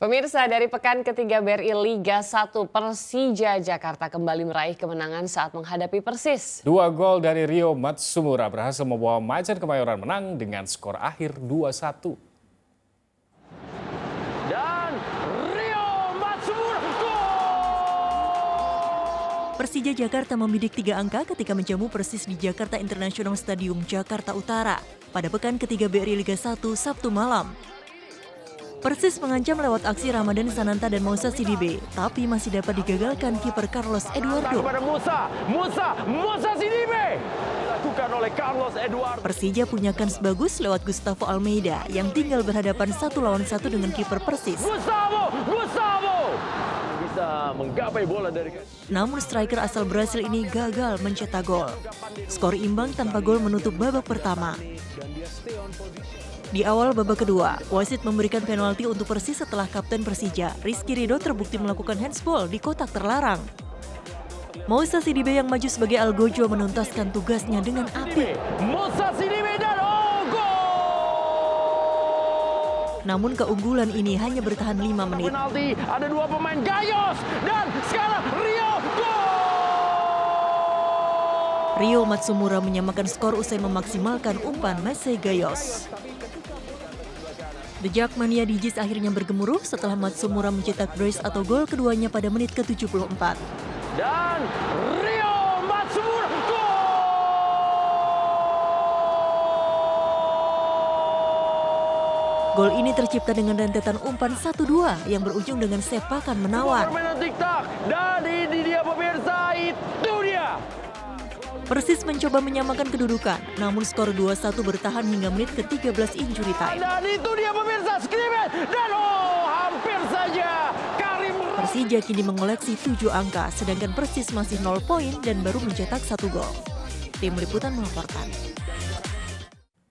Pemirsa, dari pekan ketiga BRI Liga 1, Persija Jakarta kembali meraih kemenangan saat menghadapi Persis. 2 gol dari Rio Matsumura berhasil membawa Macan Kemayoran menang dengan skor akhir 2-1. Dan Rio Matsumura gol! Persija Jakarta membidik 3 angka ketika menjamu Persis di Jakarta International Stadium, Jakarta Utara pada pekan ketiga BRI Liga 1 Sabtu malam. Persis mengancam lewat aksi Ramadan Sananta dan Moussa Sidibe, tapi masih dapat digagalkan kiper Carlos Eduardo. Moussa Sidibe dilakukan oleh Carlos Eduardo. Persija punya kans bagus lewat Gustavo Almeida yang tinggal berhadapan 1 lawan 1 dengan kiper Persis. Gustavo bisa menggapai bola dari. Namun striker asal Brasil ini gagal mencetak gol. Skor imbang tanpa gol menutup babak pertama. Di awal babak kedua, wasit memberikan penalti untuk Persis setelah kapten Persija, Rizky Ridho, terbukti melakukan handsball di kotak terlarang. Moussa Sidibe yang maju sebagai algojo menuntaskan tugasnya dengan apik. Moussa Sidibe dan gol! Namun keunggulan ini hanya bertahan 5 menit. Penalti, ada 2 pemain, Gayos dan sekarang Rio gol! Rio Matsumura menyamakan skor usai memaksimalkan umpan Messi Gayos. The Jackmania Digis akhirnya bergemuruh setelah Matsumura mencetak brace atau gol keduanya pada menit ke-74. Dan Rio Matsumura gol! Gol ini tercipta dengan rentetan umpan 1-2 yang berujung dengan sepakan menawar. Permainan tiktak, dan ini dia pemirsa, itu dia. Persis mencoba menyamakan kedudukan, namun skor 2-1 bertahan hingga menit ke-13 injury time. Dan itu dia pemirsa, skrimen, dan hampir saja Karim. Persija kini mengoleksi 7 angka, sedangkan Persis masih 0 poin dan baru mencetak 1 gol. Tim Liputan melaporkan.